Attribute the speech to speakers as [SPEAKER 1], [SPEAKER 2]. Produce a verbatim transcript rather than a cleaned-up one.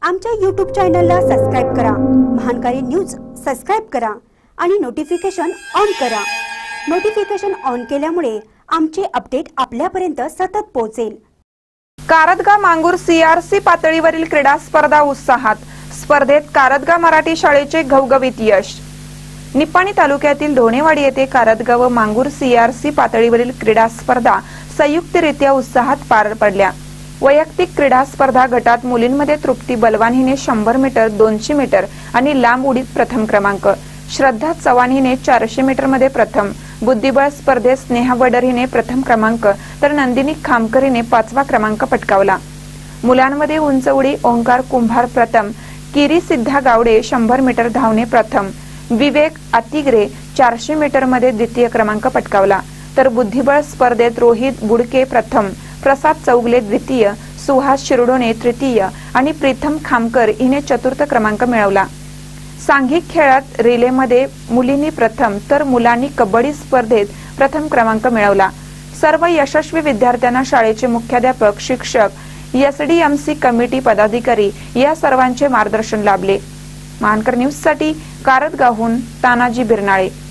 [SPEAKER 1] आमच्या यूट्यूब चॅनलला सबस्क्राइब करा, महानकारी न्यूज सबस्क्राइब करा आणि नोटिफिकेशन ऑन करा। नोटिफिकेशन ऑन केल्यामुळे आमचे अपडेट आपल्यापर्यंत सतत पोहोचेल।
[SPEAKER 2] कारदगा मांगूर सीआरसी पातळीवरील क्रीडा स्पर्धा उत्साहात। स्पर्धेत कारदगा मराठी शाळेचे घवघवीत यश। निपाणी तालुक्यातील धोणेवाडी येथे कारदगा व मांगूर सीआरसी पातळीवरील क्रीडा स्पर्धा संयुक्तरित्या उत्साहात पार पडल्या। वैयक्तिक क्रीडा स्पर्धा गटात मुलींमध्ये तृप्ती बलवान हिने शंभर मीटर, दोनशे मीटर आणि लांब उडीत प्रथम क्रमांक, श्रद्धा चव्हाण हिने चारशे मीटर मध्ये प्रथम, बुद्धिबळ स्पर्धेत स्नेहा वडर हिने प्रथम क्रमांक तर नंदिनी खामकर हिने पाचवा क्रमांक पटकावला। मुलांमध्ये उंच उडी ओंकार कुंभार प्रथम, किरी सिद्धा गावडे शंभर मीटर धावणे प्रथम, विवेक आतिग्रे चारशे मीटर मध्ये द्वितीय क्रमांक पटकावला। तर बुद्धिबळ स्पर्धेत रोहित बुडके प्रथम, प्रसाद चौगले द्वितीय, सुहास शिरडोणे तृतीय आणि प्रीतम खामकर हिने चतुर्थ क्रमांक मिळवला। सांघिक खेळात रिलेमध्ये मुलींनी प्रथम तर मुलांनी कबड्डी स्पर्धेत प्रथम क्रमांक मिळवला। सर्व यशस्वी विद्यार्थ्यांना शाळेचे मुख्याध्यापक, शिक्षक, एसडीएमसी कमिटी पदाधिकारी या सर्वांचे मार्गदर्शन लाभले। महानकर न्यूज साठी कारदगाहून तानाजी बिरनाळे।